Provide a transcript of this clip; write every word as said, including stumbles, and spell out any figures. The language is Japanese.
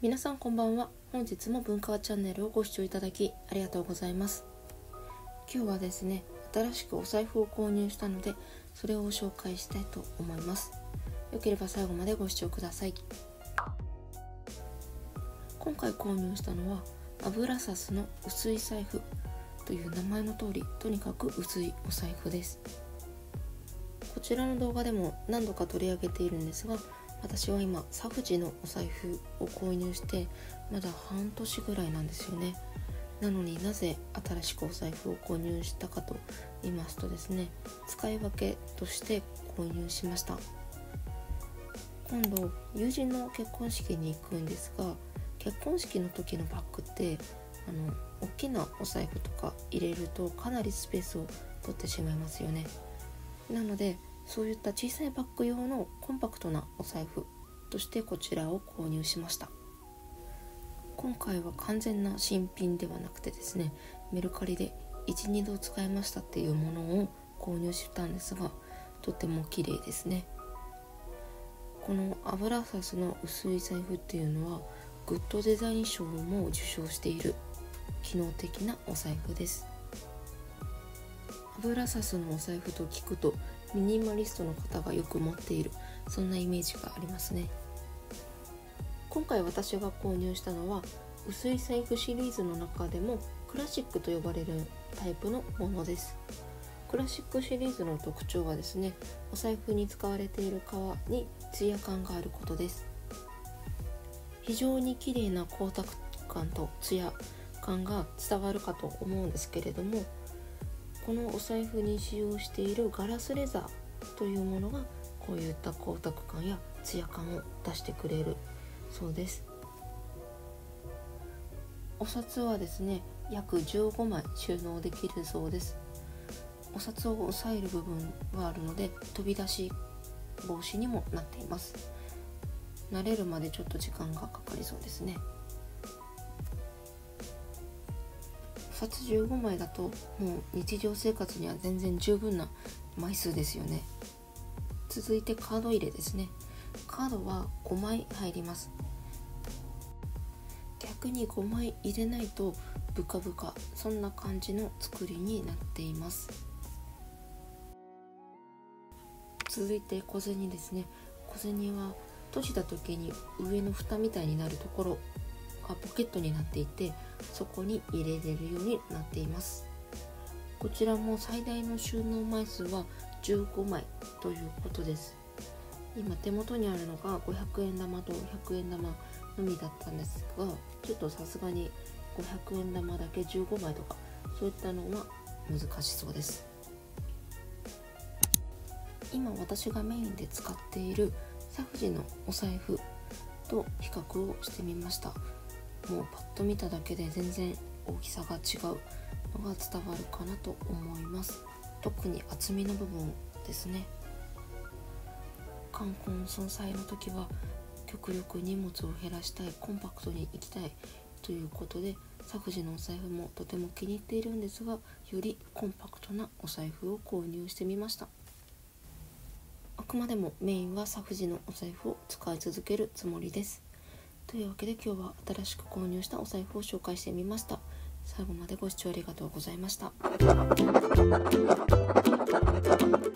皆さんこんばんは。本日も文化チャンネルをご視聴いただきありがとうございます。今日はですね、新しくお財布を購入したので、それを紹介したいと思います。よければ最後までご視聴ください。今回購入したのはアブラサスの薄い財布という名前の通り、とにかく薄いお財布です。こちらの動画でも何度か取り上げているんですが、私は今サフジのお財布を購入してまだ半年ぐらいなんですよね。なのになぜ新しくお財布を購入したかと言いますとですね、使い分けとして購入しました。今度友人の結婚式に行くんですが、結婚式の時のバッグってあの大きなお財布とか入れるとかなりスペースを取ってしまいますよね。なのでそういった小さいバッグ用のコンパクトなお財布としてこちらを購入しました。今回は完全な新品ではなくてですね、メルカリでいち、にど使いましたっていうものを購入したんですが、とても綺麗ですね。このアブラサスの薄い財布っていうのはグッドデザイン賞も受賞している機能的なお財布です。アブラサスのお財布と聞くとミニマリストの方がよく持っている、そんなイメージがありますね。今回私が購入したのは薄い財布シリーズの中でもクラシックと呼ばれるタイプのものです。クラシックシリーズの特徴はですね、お財布に使われている革にツヤ感があることです。非常に綺麗な光沢感とツヤ感が伝わるかと思うんですけれども、このお財布に使用しているガラスレザーというものがこういった光沢感やツヤ感を出してくれるそうです。お札はですね、約じゅうごまい収納できるそうです。お札を押さえる部分はあるので飛び出し防止にもなっています。慣れるまでちょっと時間がかかりそうですね。お札じゅうごまいだともう日常生活には全然十分な枚数ですよね。続いてカード入れですね。カードはごまい入ります。逆にごまい入れないとブカブカ、そんな感じの作りになっています。続いて小銭ですね。小銭は閉じた時に上の蓋みたいになるところがポケットになっていて、そこに入れれるようになっています。こちらも最大の収納枚数はじゅうごまいということです。今手元にあるのがごひゃくえん玉とひゃくえん玉のみだったんですが、ちょっとさすがにごひゃくえん玉だけじゅうごまいとかそういったのは難しそうです。今私がメインで使っているサフジのお財布と比較をしてみました。もうパッと見ただけで全然大きさが違うのが伝わるかなと思います。特に厚みの部分ですね。冠婚葬祭の時は極力荷物を減らしたい、コンパクトに行きたいということで、サフジのお財布もとても気に入っているんですが、よりコンパクトなお財布を購入してみました。あくまでもメインはサフジのお財布を使い続けるつもりです。というわけで今日は新しく購入したお財布を紹介してみました。最後までご視聴ありがとうございました。